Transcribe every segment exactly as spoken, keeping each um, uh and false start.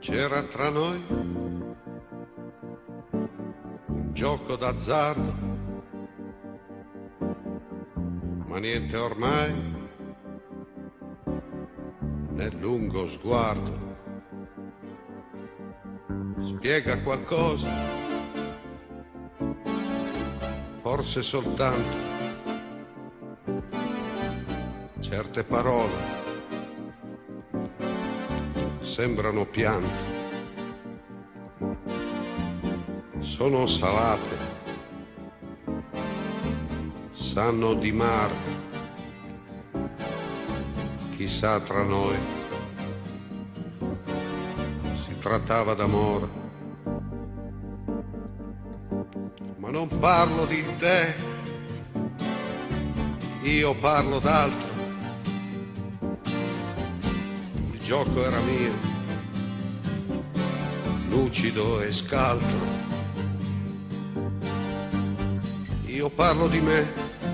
C'era tra noi un gioco d'azzardo, ma niente ormai nel lungo sguardo spiega qualcosa, forse soltanto certe parole sembrano pianto, sono salate, sanno di mare, chissà tra noi si trattava d'amore. Ma non parlo di te, io parlo d'altro. Il gioco era mio, lucido e scaltro. Io parlo di me,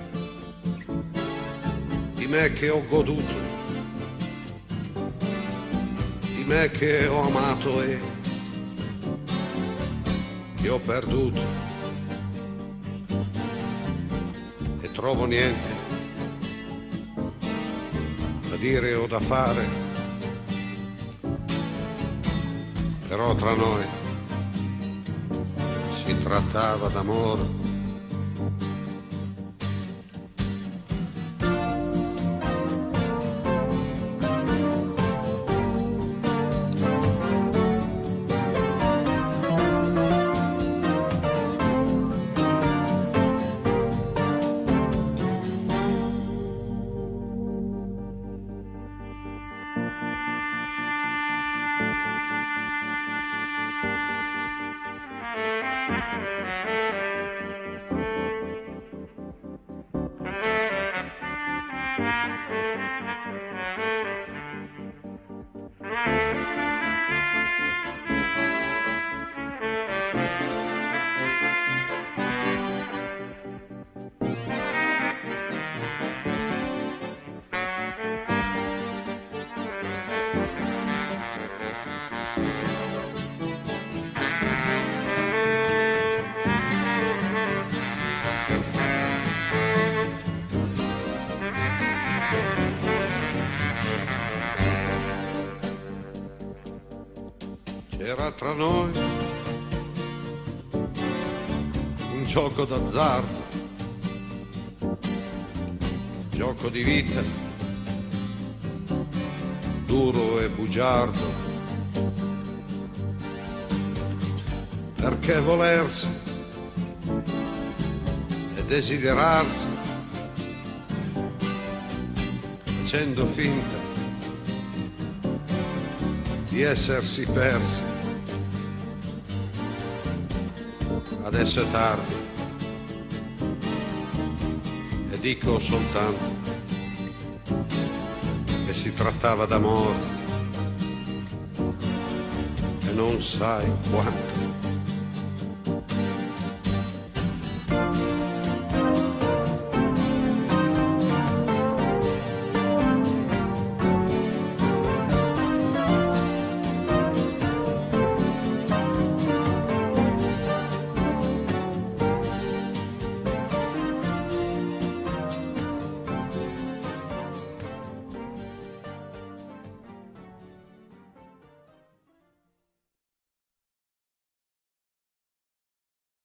di me che ho goduto, di me che ho amato e che ho perduto. E trovo niente da dire o da fare, però tra noi si trattava d'amore. C'era tra noi un gioco d'azzardo, gioco di vita, duro e bugiardo, perché volersi e desiderarsi, facendo finta di essersi persi. Adesso è tardi e dico soltanto che si trattava d'amore e non sai quanto.